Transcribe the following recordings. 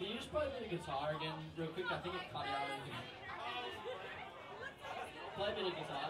Can you just play a bit of guitar again real quick? I think it cut out. Play a bit of guitar.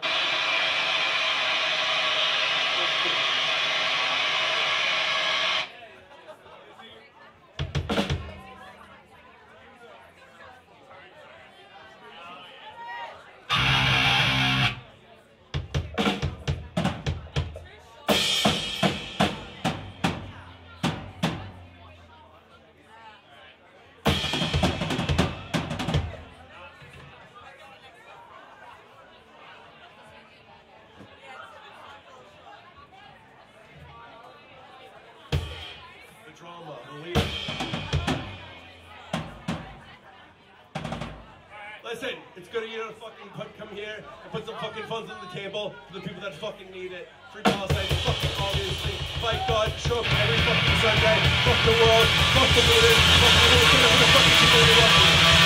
Drama, believe it. Listen, it's good of you to fucking come here and put some fucking funds on the table for the people that fucking need it. Free Palestine, fucking obviously. Fight God, show up every fucking Sunday. Fuck the world, fuck the leaders, fuck the fucking people you love.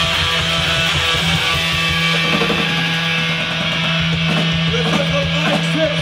Let's go like this.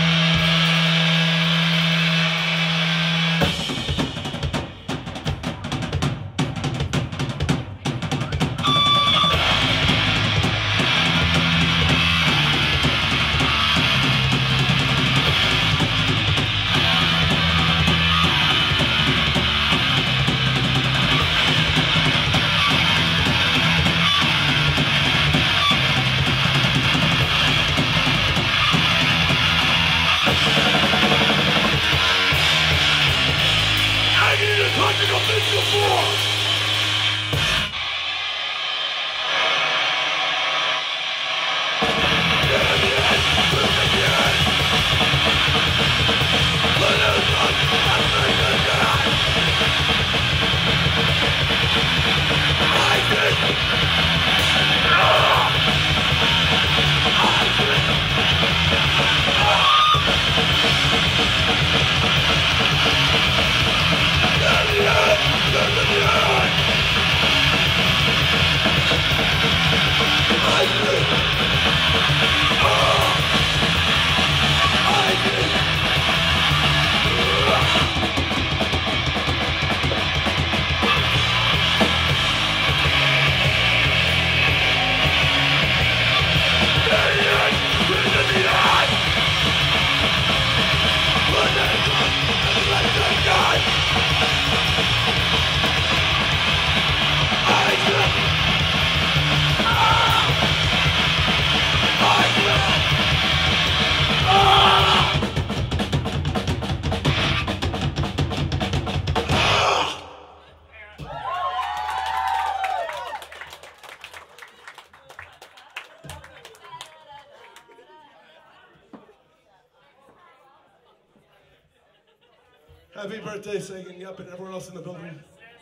Happy birthday, Sagan, Yup, and everyone else in the building.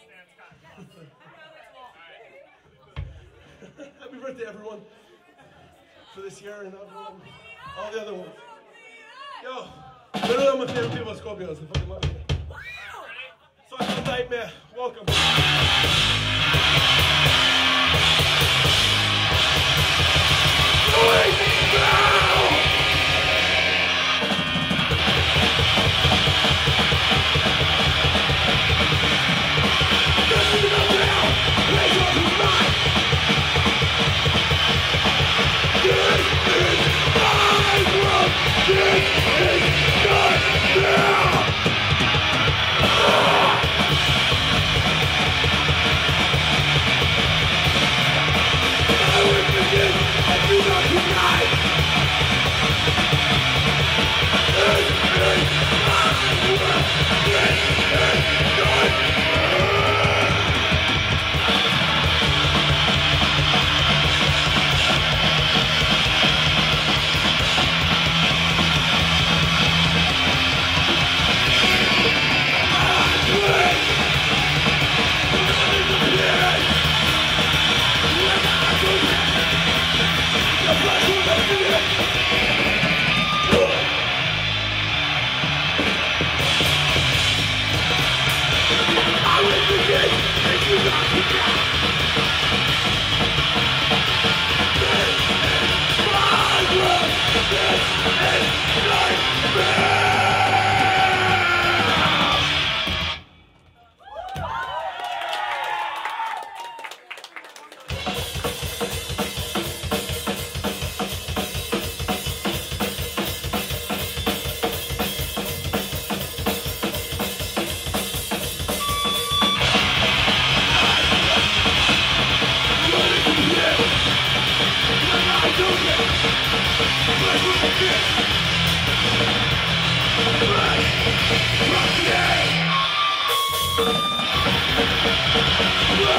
Happy birthday, everyone, for this year and all the other ones. Yo, they're one of my favorite people at Scorpios. I fucking love it. Fucking nightmare. Welcome.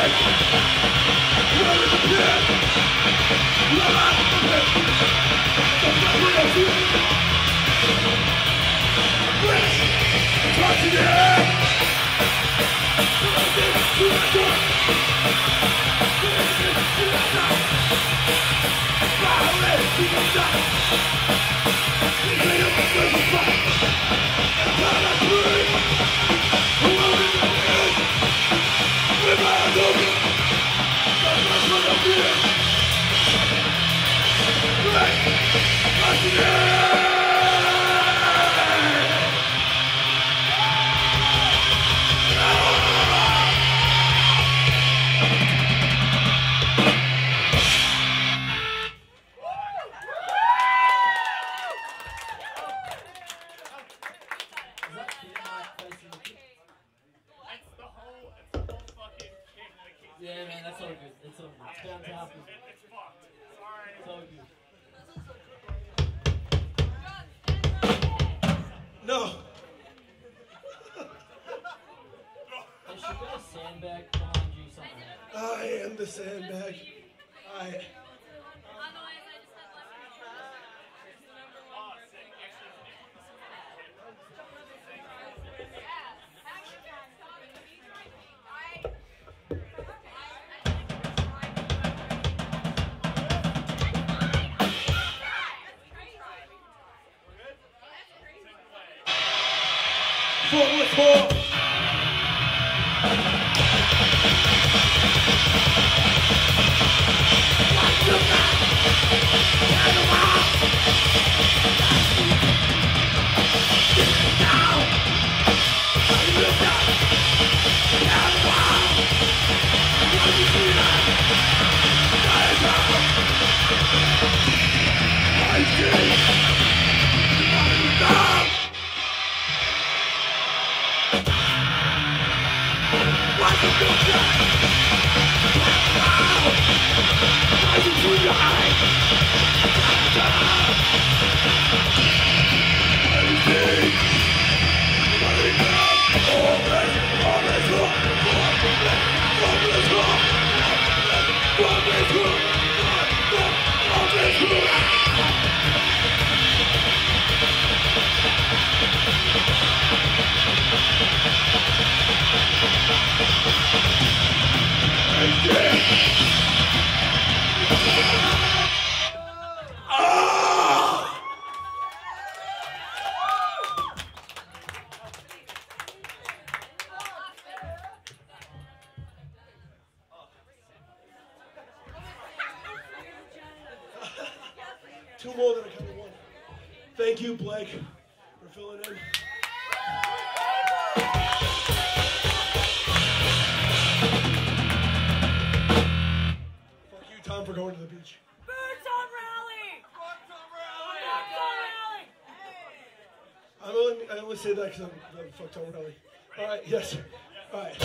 Yeah, man, that's all good. It's all good. It's fantastic. It's fucked. Sorry. It's all good. No. There should be a sandbag behind you somewhere. I am the sandbag. Four. Two more that are coming one. Thank you, Blake, for filling in. Fuck you, Tom, for going to the beach. Birds on rally! Birds on rally! I only say that because I'm fucked on rally. All right, yes. All right.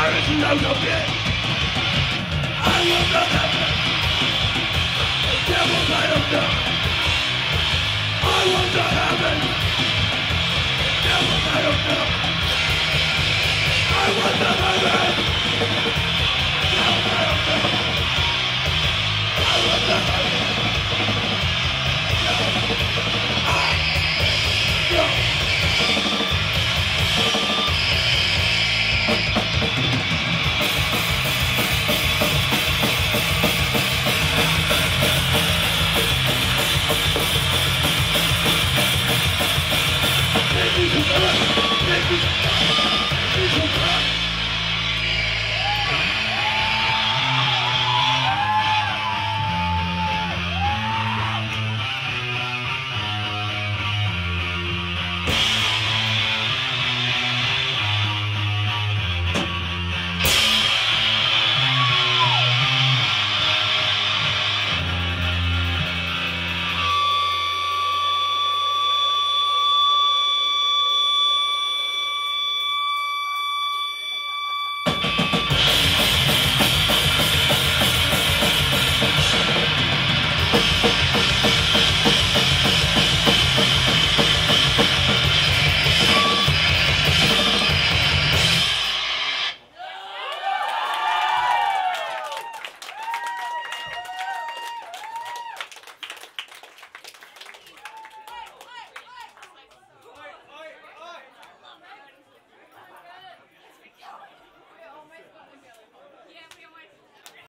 There is no God. I will not heaven. The devil's I don't know. I want to heaven. The devil's I don't know. I want to heaven. The devil's I don't know. I want to heaven. Thank you.